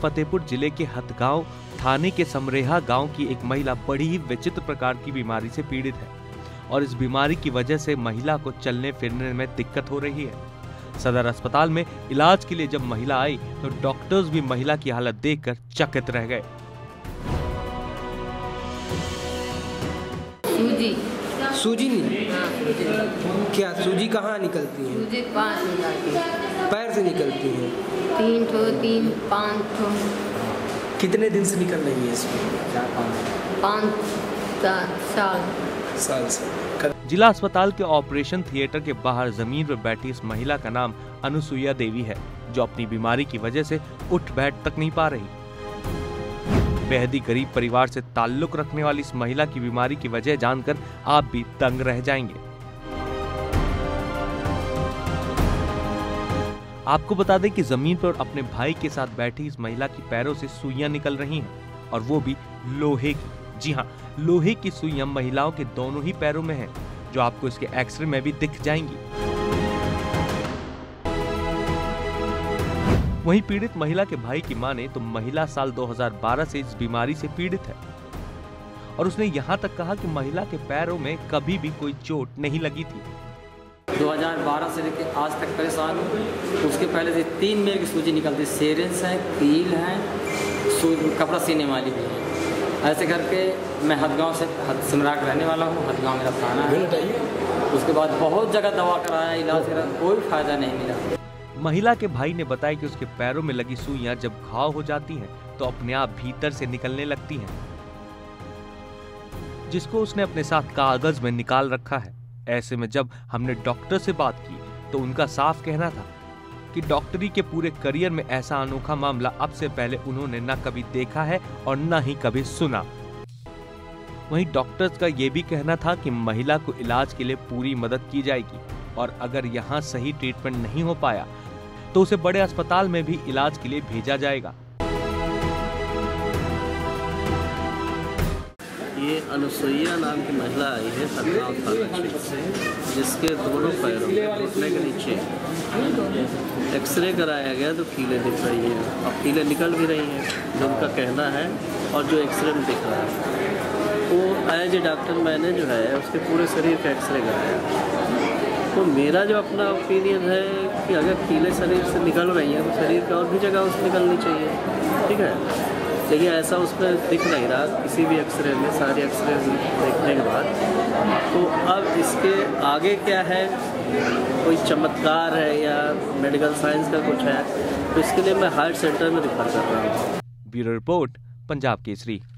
फतेहपुर जिले के हथगांव थाने के समरेहा गांव की एक महिला बड़ी ही विचित्र प्रकार की बीमारी से पीड़ित है और इस बीमारी की वजह से महिला को चलने फिरने में दिक्कत हो रही है। सदर अस्पताल में इलाज के लिए जब महिला आई तो डॉक्टर्स भी महिला की हालत देखकर चकित रह गए। सूजी नहीं? क्या सूजी कहाँ निकलती है? सूजी पाँच निकलती है। पैर से निकलती है? 3 5 कितने दिन से निकल रही है इसमें? 5 साल से। जिला अस्पताल के ऑपरेशन थिएटर के बाहर जमीन पर बैठी इस महिला का नाम अनुसुईया देवी है, जो अपनी बीमारी की वजह से उठ बैठ तक नहीं पा रही। बेहद ही गरीब परिवार से ताल्लुक रखने वाली इस महिला की बीमारी की वजह जानकर आप भी दंग रह जाएंगे। आपको बता दें कि जमीन पर अपने भाई के साथ बैठी इस महिला की पैरों से सुइयां निकल रही हैं और वो भी लोहे की। जी हाँ, लोहे की सुइयां महिलाओं के दोनों ही पैरों में हैं, जो आपको इसके एक्सरे में भी दिख जाएंगी। वहीं पीड़ित महिला के भाई की माने तो महिला साल 2012 से इस बीमारी से पीड़ित है और उसने यहाँ तक कहा कि महिला के पैरों में कभी भी कोई चोट नहीं लगी थी। 2012 से लेकर आज तक परेशान हूँ। उसके पहले से 3 मेरे की सूजी निकलती, सेरेंस है, कील है, कपड़ा सीने वाली भी है। ऐसे करके मैं हथगांव से सिमरा के रहने वाला हूँ। हथगांव मेरा थाना है। उसके बाद बहुत जगह दवा कराया, इलाज कराया, कोई फायदा नहीं मिला। महिला के भाई ने बताया कि उसके पैरों में लगी सुइयां जब घाव हो जाती हैं तो अपने आप भीतर से निकलने लगती हैं, जिसको उसने अपने साथ कागज में निकाल रखा है। ऐसे में जब हमने डॉक्टर से बात की तो उनका साफ कहना था कि डॉक्टरी के पूरे करियर में ऐसा अनोखा मामला अब से पहले उन्होंने न कभी देखा है और न ही कभी सुना। वहीं डॉक्टर्स का ये भी कहना था कि महिला को इलाज के लिए पूरी मदद की जाएगी और अगर यहाँ सही ट्रीटमेंट नहीं हो पाया तो उसे बड़े अस्पताल में भी इलाज के लिए भेजा जाएगा। ये अनुसुईया नाम की महिला आई है हथगांव थाना क्षेत्र से, जिसके दोनों पैरों में घुटने के नीचे एक्सरे कराया गया तो कीलें दिख रही हैं और कीलें निकल भी रही हैं, जो उनका कहना है और जो एक्सरे में दिख रहा है। वो एज ए डॉक्टर मैंने जो है उसके पूरे शरीर का एक्सरे कराया। तो मेरा जो अपना ओपिनियन है कि अगर कीलें शरीर से निकल रही हैं तो शरीर का और भी जगह उससे निकलनी चाहिए, ठीक है। लेकिन ऐसा उसमें दिख नहीं रहा किसी भी एक्सरे में, सारे एक्सरे देखने के बाद। तो अब इसके आगे क्या है, कोई चमत्कार है या मेडिकल साइंस का कुछ है, तो इसके लिए मैं हार्ट सेंटर में रिफर कर रहा हूँ। Bureau report, Punjab Kesari.